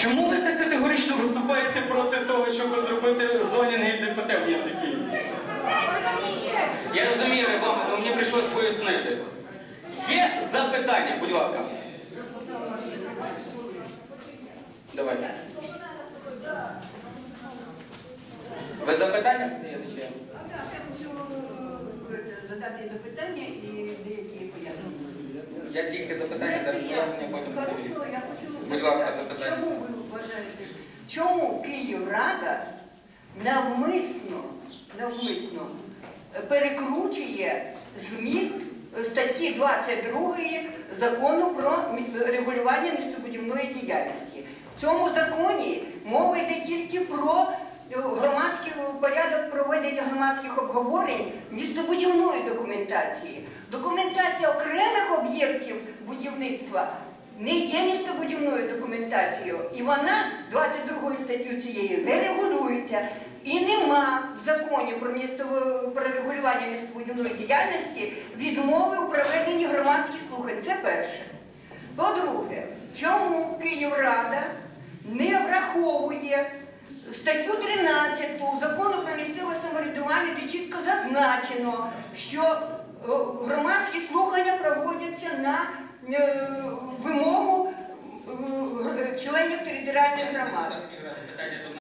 Чому ви так категорично виступаєте проти того, щоб зробити зонінг і ДПТ в місті Києві? Я розумію, вам мені прийшлось пояснити. Є запитання, будь ласка. Давайте. Ви запитання? Я хочу задати запитання і десь є пояснення. Я тільки запитання, зараз пояснення, потім. Хорошо, я хочу Будь ласка, запитати, запитання. чому ви вважаєте, чому Київрада навмисно перекручує зміст статті 22 Закону про регулювання містобудівної діяльності? В цьому законі мова йде тільки про громадський порядок проведення громадських обговорень містобудівної документації. Документація окремих об'єктів будівництва не є містобудівною документацією, і вона 22 статтю цієї не регулюється. І нема в законі про регулювання містобудівної діяльності відмови у проведенні громадських слухань. Це перше. По-друге, чому Київрада не враховує статтю 13 Закону про місцеве самоврядування, де чітко зазначено, що громадські слухання проводяться на вимогу членів територіальних громад.